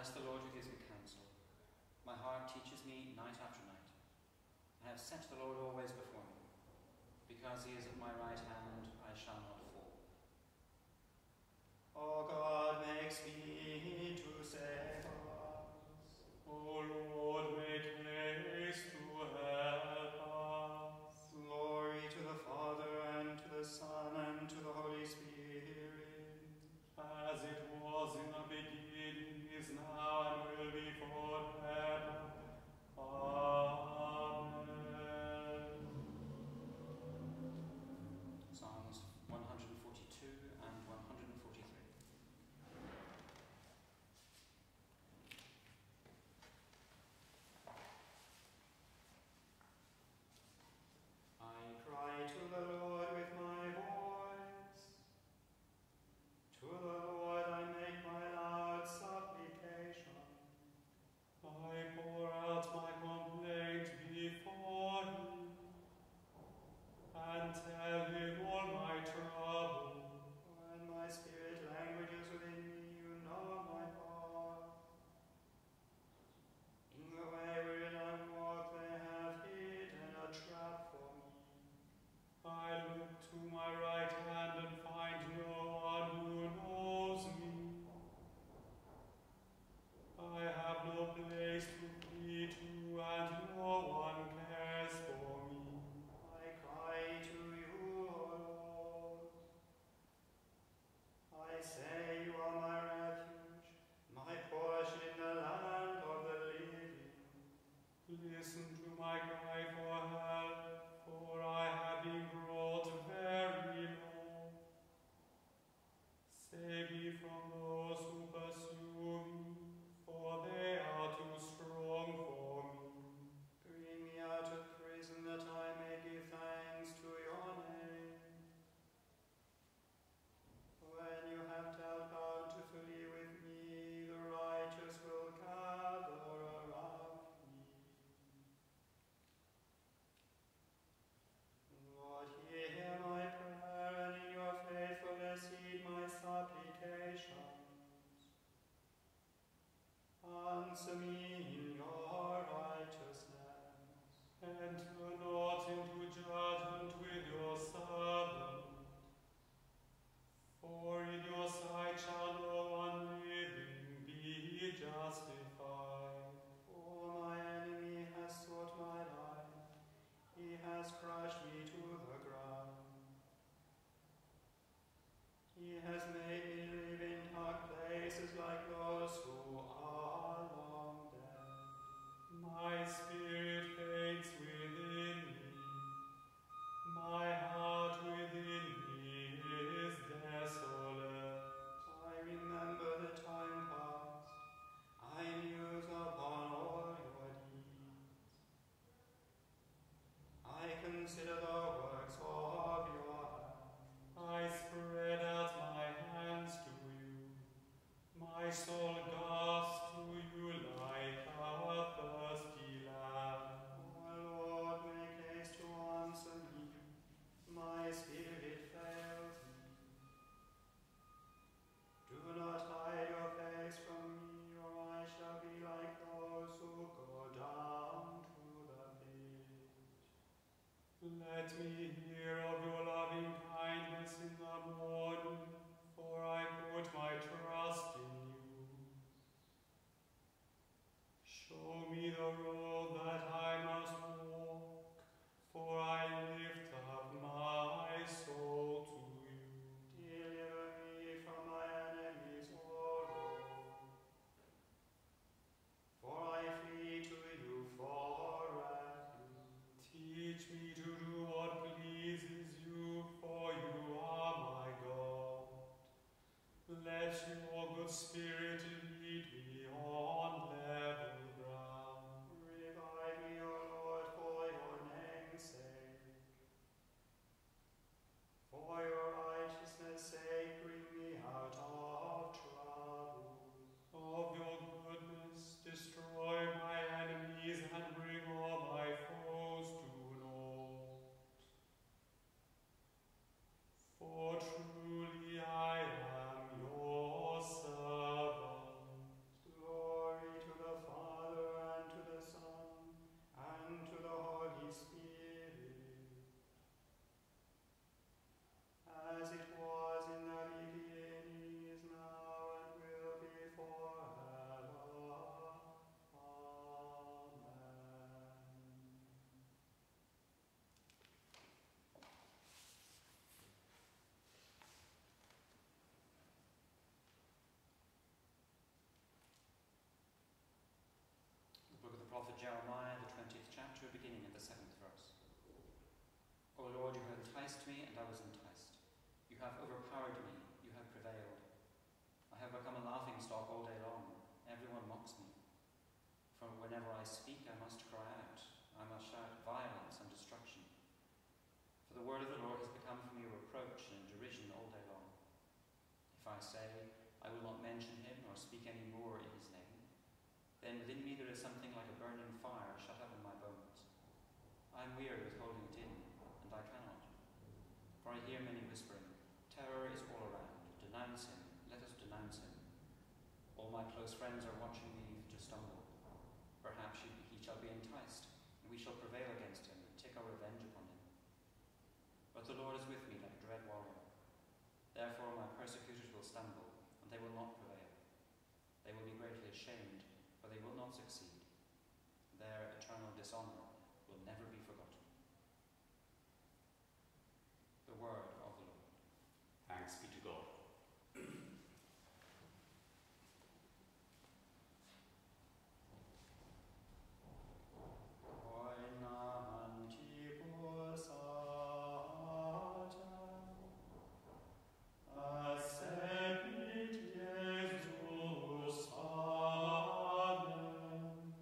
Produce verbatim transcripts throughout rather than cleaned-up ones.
Bless the Lord who gives me counsel. My heart teaches me night after night. I have set the Lord always before me. Because he is at my right hand, I shall not fall. O God, make speed to save us. O Lord, make haste to help us. Glory to the Father, and to the Son, and to the Holy Spirit. As it was in the beginning, is now, and will be forever. Amen. Psalms one forty-two and one forty-three. I cry to the Lord with my voice. To the Lord I make my loud supplication. I pour out my complaint before him, and tell him all my trouble. When my spirit languages within me, you know my thought. In the way wherein I walk, they have hidden a trap for me. I look to my right hand and find no one who knows me. I have no place to flee to, and no one cares for me. I cry to you, O Lord. I say you are my refuge, my portion in the land of the living. Listen to my cry for help, for I have been brought very low. Save me from those who pursue me, for they are too strong for me. Bring me out of prison that I may give thanks to your name. When you have dealt bountifully with me, the righteous will gather around me. Lord, hear my prayer, and in your faithfulness heed my supplications. Answer me in your righteousness. Enter not into judgment with your servant, for in your sight shall no one living be justified. For my enemy has sought my life, he has crushed me to the ground. He has made me live in dark places like those who are long dead. My spirit faints within me, my heart within me is desolate. I remember the time past. I O Lord, you have enticed me, and I was enticed. You have overpowered me, you have prevailed. I have become a laughing stock all day long. Everyone mocks me. For whenever I speak, I must cry out. I must shout violence and destruction. For the word of the Lord has become for me a reproach and derision all day long. If I say, I will not mention him nor speak any more in his name, then within me there is something like a burning fire shut up in my bones. I am weary with holding it in, and I cannot. For I hear many whispering, terror is all around. Denounce him, let us denounce him. All my close friends are watching me to stumble. Perhaps he, he shall be enticed, and we shall prevail against him and take our revenge upon him. But the Lord is with me like a dread warrior. Therefore my persecutors will stumble, and they will not prevail. They will be greatly ashamed, for they will not succeed. Their eternal dishonour will never be forgotten. The word of the Lord. Thanks be to God. Coenantibus autem, accepit Jesus panem,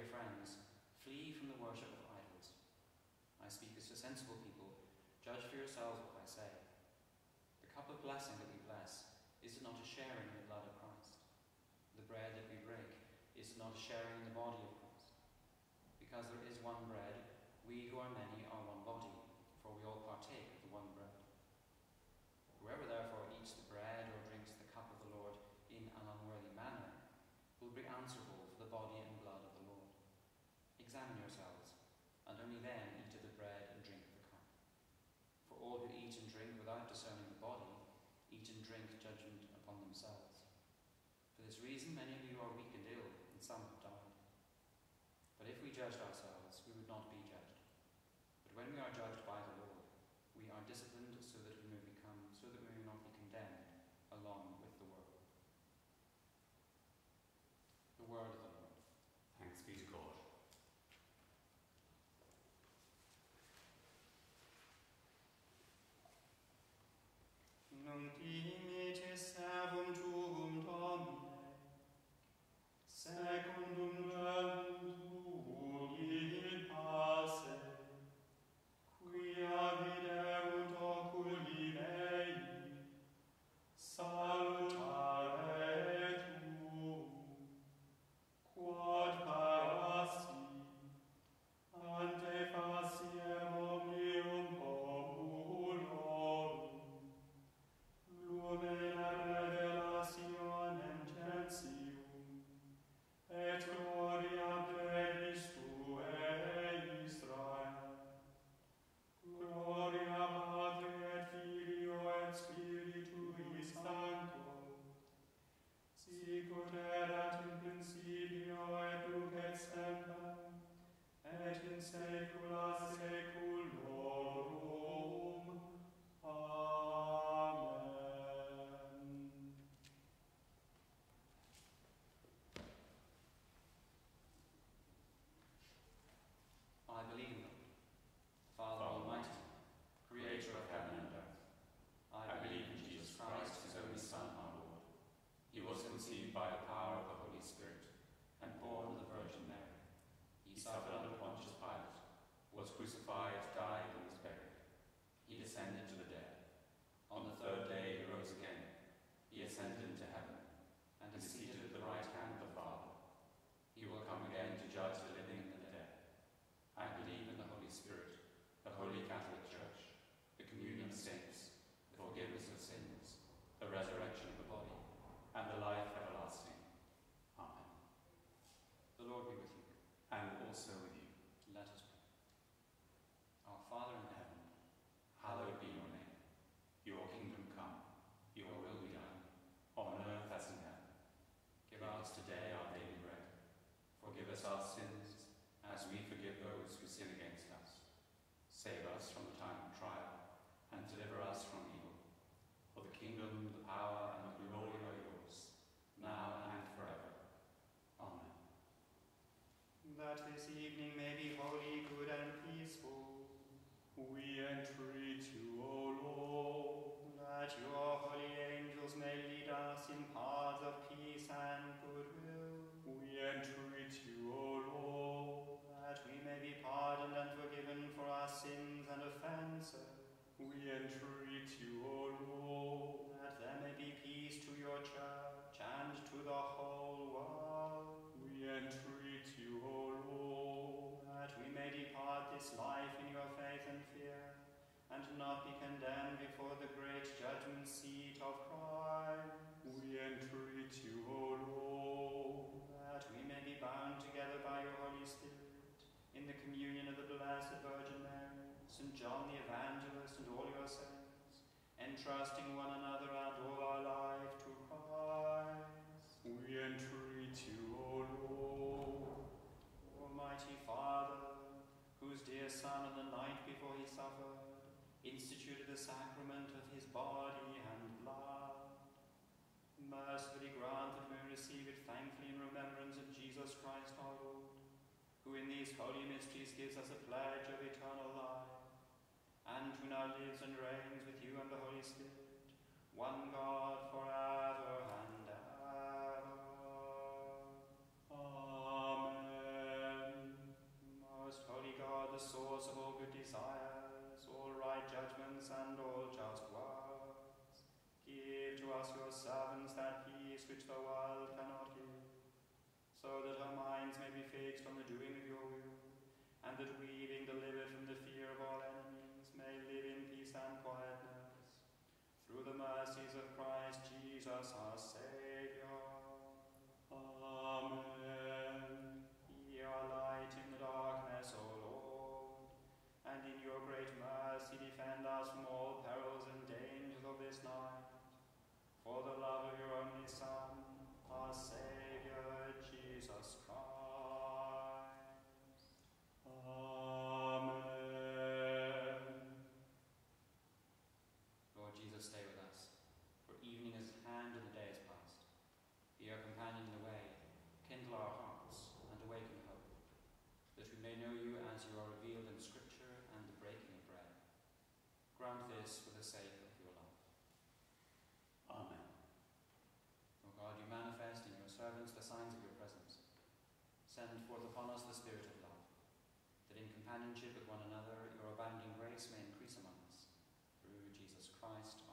friends, flee from the worship of idols. I speak as to sensible people. Judge for yourselves what I say. The cup of blessing that we bless, is it not a sharing in the blood of Christ? The bread that we break, is it not a sharing in the body of Christ? Because there is one bread, we who are many are one body, for we all partake of the one bread. Whoever therefore eats the bread or drinks the cup of the Lord in an unworthy manner will be answerable for the body and blood of the Lord. Examine yourselves, and only then eat of the bread and drink of the cup. For all who eat and drink without discerning the body, eat and drink judgment upon themselves. For this reason many of you are weak and ill, and some have died. But if we judged ourselves, we would not be judged. But when we are judged by the Lord, we are disciplined so that we may become, so that we may not be condemned along with the world. The word of the Lord. Thanks be to God. Nunc dimitte servum tuum Domine, secundum verbum tuum in pace, quia viderunt oculi mei, salutare tuum, quod parassi, ante faciem omnium populorum, lumen revelationem tertium, et gloria plebis tuae Israel. Gloria Patri et Filio et Spiritui Sancto, sic ut erat in principio et nunc et semper, et in saecula saeculorum. Amen. I believe in God, Father Almighty, creator of heaven and earth. I believe in Jesus Christ, his only Son, our Lord. He was conceived by the power of the Holy Spirit and born of the Virgin Mary. He suffered under Pontius Pilate, was crucified, died, and was buried. He descended to the dead. On the third day he rose again. He ascended into heaven and is seated at the right hand of the Father. He will come again to judge the living and the dead. I believe in the Holy Spirit, the Holy Catholic Church, the communion of saints, the forgiveness of sins, the resurrection of the body, and the life everlasting. Amen. The Lord be with you. And also with you. Let us pray. Our Father in heaven, Hallowed be your name. Your kingdom come, your will be done, on earth as in heaven. give us today our daily bread. Forgive us our sins, as we forgive those who sin against us. Save us from the time of trial, and deliver us from evil. For the kingdom, the power, and the glory are yours, now and forever. Amen. That this evening may be holy, good, and peaceful, we entreat you, O Lord, that your holy angels may lead us in paths of peace and goodwill. We entreat you, O Lord, that we may be pardoned and forgiven for our sins and offences. We entreat you, O Lord, that there may be peace to your church and to the whole world. We entreat you, O Lord, that we may depart this life in your faith and fear, and not be condemned before the great judgment seat of Christ. We entreat you, O Lord, that we may be bound together by your Holy Spirit in the communion of the Blessed Virgin Mary, Saint John the Evangelist, and all your saints, entrusting one another and all our life to Christ. We entreat you, O Lord. Almighty Father, whose dear Son on the night before he suffered instituted the sacrament of his body and blood, mercifully grant that we receive it thankfully in remembrance of Jesus Christ our Lord, who in these holy mysteries gives us a pledge of eternal life, and who now lives and reigns with you and the Holy Spirit, one God forever and ever. Amen. us, your servants, that peace which the world cannot give, so that our minds may be fixed on the doing of your will, and that we, being delivered from the fear of all enemies, may live in peace and quietness, through the mercies of Christ Jesus our Saviour. Amen. Ye are light in the darkness, O Lord, and in your great mercy defend us from all perils and dangers of this night, for the love of your only Son, our Saviour, Jesus Christ. Amen. Lord Jesus, stay with us, for evening is at hand and the day is past. Be our companion in the way, kindle our hearts, and awaken hope, that we may know you as you are revealed in Scripture and the breaking of bread. Grant this for the sake of your love. Amen. O God, you manifest in your servants the signs of your presence. Send forth upon us the Spirit of love, that in companionship with one another your abounding grace may increase among us. Through Jesus Christ,